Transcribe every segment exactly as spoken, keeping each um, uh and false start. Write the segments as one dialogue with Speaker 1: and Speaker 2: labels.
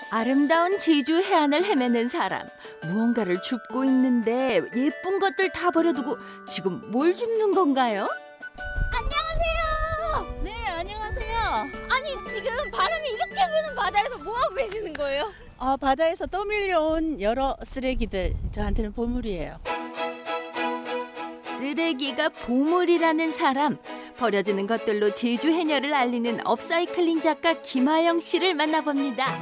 Speaker 1: 아름다운 제주 해안을 헤매는 사람. 무언가를 줍고 있는데 예쁜 것들 다 버려두고 지금 뭘 줍는 건가요?
Speaker 2: 안녕하세요.
Speaker 3: 네, 안녕하세요.
Speaker 2: 아니 지금 바람이 이렇게 부는 바다에서 뭐 하고 계시는 거예요?
Speaker 3: 어, 바다에서 떠밀려온 여러 쓰레기들, 저한테는 보물이에요.
Speaker 1: 쓰레기가 보물이라는 사람. 버려지는 것들로 제주 해녀를 알리는 업사이클링 작가 김하영 씨를 만나봅니다.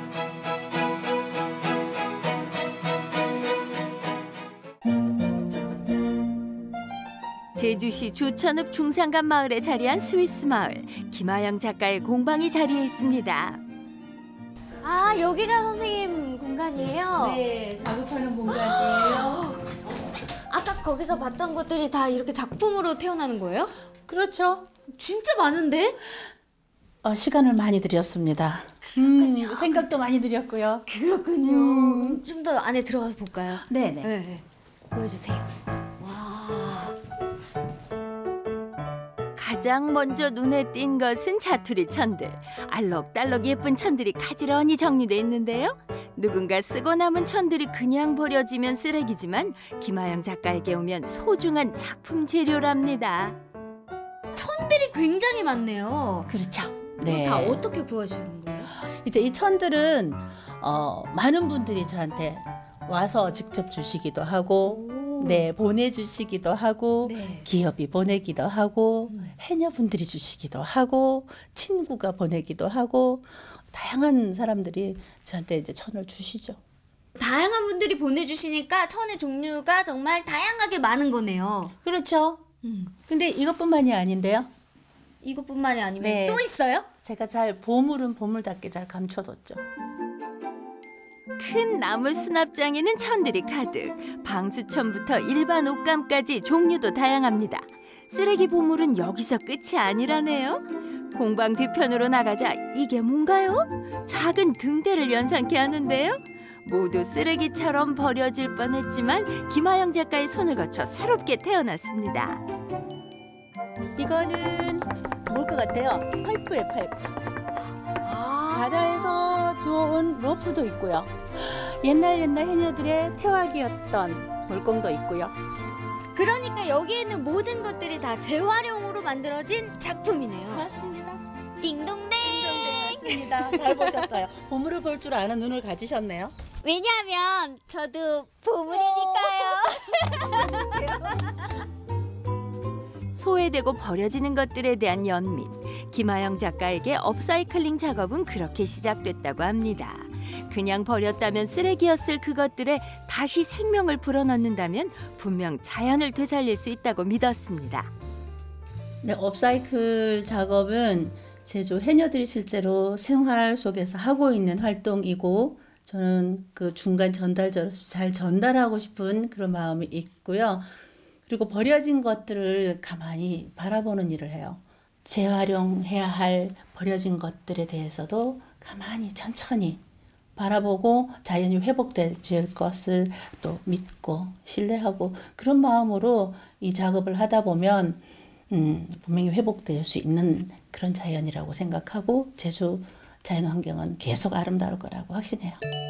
Speaker 1: 제주시 조천읍 중산간 마을에 자리한 스위스 마을. 김하영 작가의 공방이 자리해 있습니다.
Speaker 2: 아 여기가 선생님 공간이에요?
Speaker 3: 네, 작업하는 공간이에요.
Speaker 2: 아까 거기서 봤던 것들이 다 이렇게 작품으로 태어나는 거예요?
Speaker 3: 그렇죠.
Speaker 2: 진짜 많은데?
Speaker 3: 어, 시간을 많이 들였습니다. 음, 생각도 많이 들였고요.
Speaker 2: 그렇군요. 음. 좀 더 안에 들어가서 볼까요?
Speaker 3: 네네.
Speaker 2: 네. 보여주세요. 와.
Speaker 1: 가장 먼저 눈에 띈 것은 자투리 천들. 알록달록 예쁜 천들이 가지런히 정리돼 있는데요. 누군가 쓰고 남은 천들이 그냥 버려지면 쓰레기지만 김하영 작가에게 오면 소중한 작품 재료랍니다.
Speaker 2: 천들이 굉장히 많네요.
Speaker 3: 그렇죠.
Speaker 2: 네. 다 어떻게 구하시는 거예요?
Speaker 3: 이제 이 천들은 어, 많은 분들이 저한테 와서 직접 주시기도 하고,
Speaker 2: 오.
Speaker 3: 네, 보내주시기도 하고,
Speaker 2: 네.
Speaker 3: 기업이 보내기도 하고,
Speaker 2: 음.
Speaker 3: 해녀분들이 주시기도 하고, 친구가 보내기도 하고, 다양한 사람들이 저한테 이제 천을 주시죠.
Speaker 2: 다양한 분들이 보내주시니까 천의 종류가 정말 다양하게 많은 거네요.
Speaker 3: 그렇죠.
Speaker 2: 음.
Speaker 3: 근데 이것뿐만이 아닌데요.
Speaker 2: 이것뿐만이 아니면
Speaker 3: 네.
Speaker 2: 또 있어요?
Speaker 3: 제가 잘 보물은 보물답게 잘 감춰뒀죠.
Speaker 1: 큰 나무 수납장에는 천들이 가득. 방수천부터 일반 옷감까지 종류도 다양합니다. 쓰레기 보물은 여기서 끝이 아니라네요. 공방 뒤편으로 나가자 이게 뭔가요? 작은 등대를 연상케 하는데요. 모두 쓰레기처럼 버려질 뻔했지만 김하영 작가의 손을 거쳐 새롭게 태어났습니다.
Speaker 3: 이거는 뭘 것 같아요? 파이프예요, 파이프.
Speaker 2: 아.
Speaker 3: 바다에서 주워온 로프도 있고요. 옛날 옛날 해녀들의 태화기였던 물공도 있고요.
Speaker 2: 그러니까 여기에 있는 모든 것들이 다 재활용으로 만들어진 작품이네요.
Speaker 3: 맞습니다.
Speaker 2: 띵동댕.
Speaker 3: 네, 맞습니다. 잘 보셨어요. 보물을 볼 줄 아는 눈을 가지셨네요.
Speaker 2: 왜냐하면 저도 보물이니까요.
Speaker 1: 소외되고 버려지는 것들에 대한 연민. 김하영 작가에게 업사이클링 작업은 그렇게 시작됐다고 합니다. 그냥 버렸다면 쓰레기였을 그것들에 다시 생명을 불어넣는다면 분명 자연을 되살릴 수 있다고 믿었습니다.
Speaker 3: 네, 업사이클 작업은 제주 해녀들이 실제로 생활 속에서 하고 있는 활동이고, 저는 그 중간 전달자로서 잘 전달하고 싶은 그런 마음이 있고요. 그리고 버려진 것들을 가만히 바라보는 일을 해요. 재활용해야 할 버려진 것들에 대해서도 가만히 천천히 바라보고 자연이 회복될 것을 또 믿고 신뢰하고, 그런 마음으로 이 작업을 하다 보면 음, 분명히 회복될 수 있는 그런 자연이라고 생각하고, 제주 자연환경은 계속 아름다울 거라고 확신해요.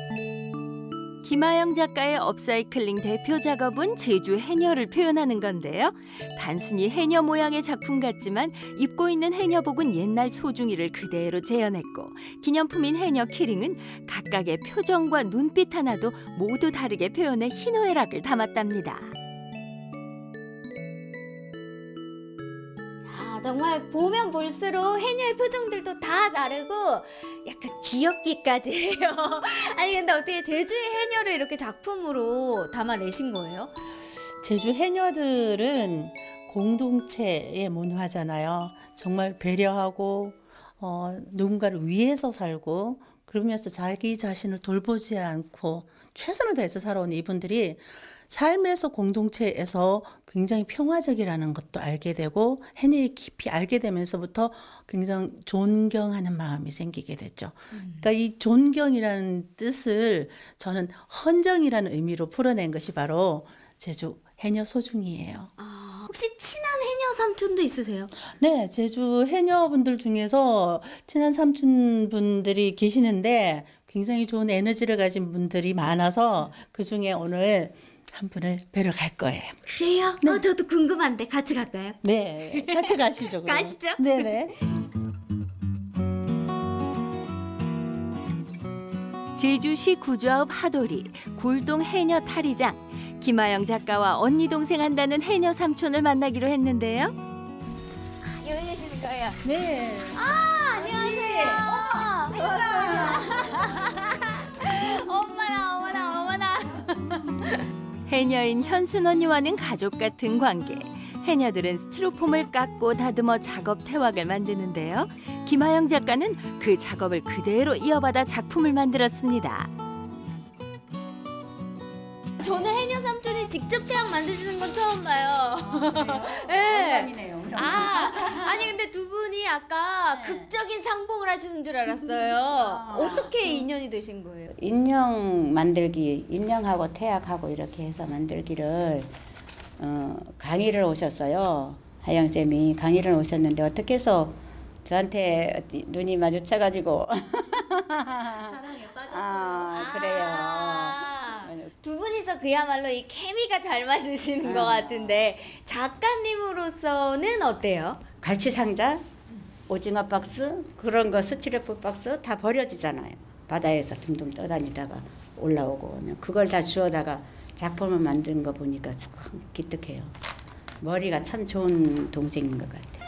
Speaker 1: 김하영 작가의 업사이클링 대표 작업은 제주 해녀를 표현하는 건데요. 단순히 해녀 모양의 작품 같지만 입고 있는 해녀복은 옛날 소중이를 그대로 재현했고, 기념품인 해녀 키링은 각각의 표정과 눈빛 하나도 모두 다르게 표현해 희노애락을 담았답니다.
Speaker 2: 아, 정말 보면 볼수록 해녀의 표정들도 다 다르고 약간 귀엽기까지 해요. 아니 근데 어떻게 제주의 해녀를 이렇게 작품으로 담아내신 거예요?
Speaker 3: 제주 해녀들은 공동체의 문화잖아요. 정말 배려하고 어, 누군가를 위해서 살고, 그러면서 자기 자신을 돌보지 않고 최선을 다해서 살아온 이분들이 삶에서 공동체에서 굉장히 평화적이라는 것도 알게 되고, 해내에 깊이 알게 되면서부터 굉장히 존경하는 마음이 생기게 됐죠. 음. 그러니까 이 존경이라는 뜻을 저는 헌정이라는 의미로 풀어낸 것이 바로 제주 해녀 소중이에요.
Speaker 2: 아, 혹시 친한 해녀 삼촌도 있으세요?
Speaker 3: 네, 제주 해녀분들 중에서 친한 삼촌분들이 계시는데 굉장히 좋은 에너지를 가진 분들이 많아서 그중에 오늘 한 분을 뵈러 갈 거예요.
Speaker 2: 그래요? 어, 저도 궁금한데 같이 갈까요?
Speaker 3: 네, 같이 가시죠. 그럼.
Speaker 2: 가시죠.
Speaker 3: 네네.
Speaker 1: 제주시 구좌읍 하도리 굴동 해녀 탈의장 김아영 작가와 언니 동생 한다는 해녀 삼촌을 만나기로 했는데요.
Speaker 2: 여기 계시는 거예요?
Speaker 3: 네.
Speaker 2: 아, 안녕하세요. 어머나, 어머나, 어머나.
Speaker 1: 해녀인 현순 언니와는 가족 같은 관계. 해녀들은 스티로폼을 깎고 다듬어 작업 태왁을 만드는데요. 김아영 작가는 그 작업을 그대로 이어받아 작품을 만들었습니다.
Speaker 2: 저는 해녀 삼촌이 직접 태양 만드시는 건 처음 봐요. 네. 아, 아니 근데 두 분이 아까 극적인 상봉을 하시는 줄 알았어요. 어떻게 인연이 되신 거예요?
Speaker 4: 인형 만들기, 인형하고 태약하고 이렇게 해서 만들기를 어, 강의를 오셨어요. 하영쌤이 강의를 오셨는데 어떻게 해서 저한테 눈이 마주쳐가지고
Speaker 3: 사랑에 빠졌어요.
Speaker 4: 아, 그래요.
Speaker 2: 아, 두 분이서 그야말로 이 케미가 잘 맞으시는 것 같은데 작가님으로서는 어때요?
Speaker 4: 갈치 상자, 오징어 박스 그런 거 스티로폼 박스 다 버려지잖아요. 바다에서 둥둥 떠다니다가 올라오고 오면 그걸 다 주워다가 작품을 만든 거 보니까 참 기특해요. 머리가 참 좋은 동생인 것 같아요.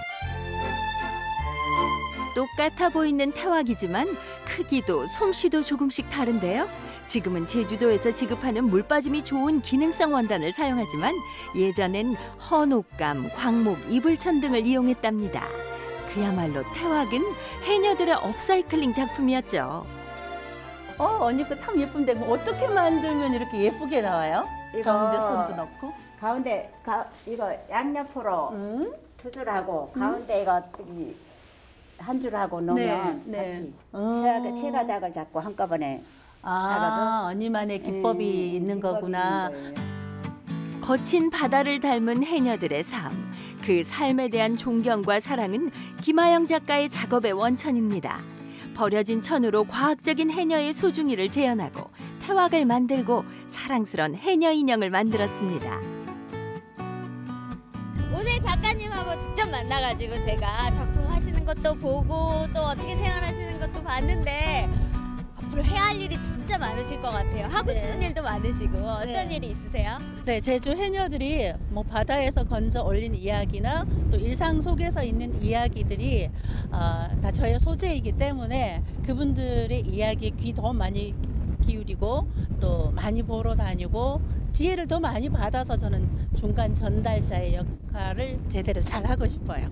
Speaker 1: 똑같아 보이는 태왁이지만 크기도 솜씨도 조금씩 다른데요. 지금은 제주도에서 지급하는 물빠짐이 좋은 기능성 원단을 사용하지만 예전엔 헌옷감, 광목, 이불천 등을 이용했답니다. 그야말로 태왁은 해녀들의 업사이클링 작품이었죠.
Speaker 3: 어, 언니 거 참 예쁜데 어떻게 만들면 이렇게 예쁘게 나와요?
Speaker 4: 이거-
Speaker 3: 가운데 손도 넣고.
Speaker 4: 가운데 가, 이거 양옆으로
Speaker 3: 응?
Speaker 4: 두 줄하고 가운데 이거 이 한 줄하고 놓으면
Speaker 3: 네, 네.
Speaker 4: 같이
Speaker 3: 어.
Speaker 4: 체가 체가작을 잡고 한꺼번에
Speaker 3: 아, 언니만의 기법이
Speaker 4: 음,
Speaker 3: 있는
Speaker 4: 기법이
Speaker 3: 거구나.
Speaker 4: 있는 거예요.
Speaker 1: 거친 바다를 닮은 해녀들의 삶. 그 삶에 대한 존경과 사랑은 김아영 작가의 작업의 원천입니다. 버려진 천으로 과학적인 해녀의 소중이를 재현하고 태왁을 만들고 사랑스런 해녀 인형을 만들었습니다.
Speaker 2: 오늘 작가님하고 직접 만나가지고 제가 작품 하시는 것도 보고 또 어떻게 생활하시는 것도 봤는데 앞으로 해야 할 일이 진짜 많으실 것 같아요. 하고 싶은 일도 많으시고 어떤
Speaker 3: 네.
Speaker 2: 일이 있으세요?
Speaker 3: 네, 제주 해녀들이 뭐 바다에서 건져 올린 이야기나 또 일상 속에서 있는 이야기들이 어, 다 저의 소재이기 때문에 그분들의 이야기에 귀 더 많이 기울이고 또 많이 보러 다니고 지혜를 더 많이 받아서 저는 중간 전달자의 역할을 제대로 잘 하고 싶어요.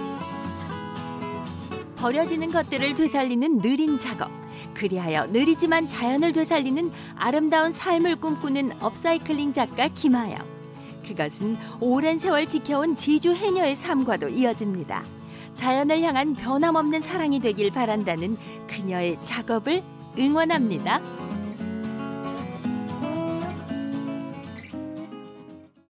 Speaker 1: 버려지는 것들을 되살리는 느린 작업. 그리하여 느리지만 자연을 되살리는 아름다운 삶을 꿈꾸는 업사이클링 작가 김아영. 그것은 오랜 세월 지켜온 제주 해녀의 삶과도 이어집니다. 자연을 향한 변함없는 사랑이 되길 바란다는 그녀의 작업을 응원합니다.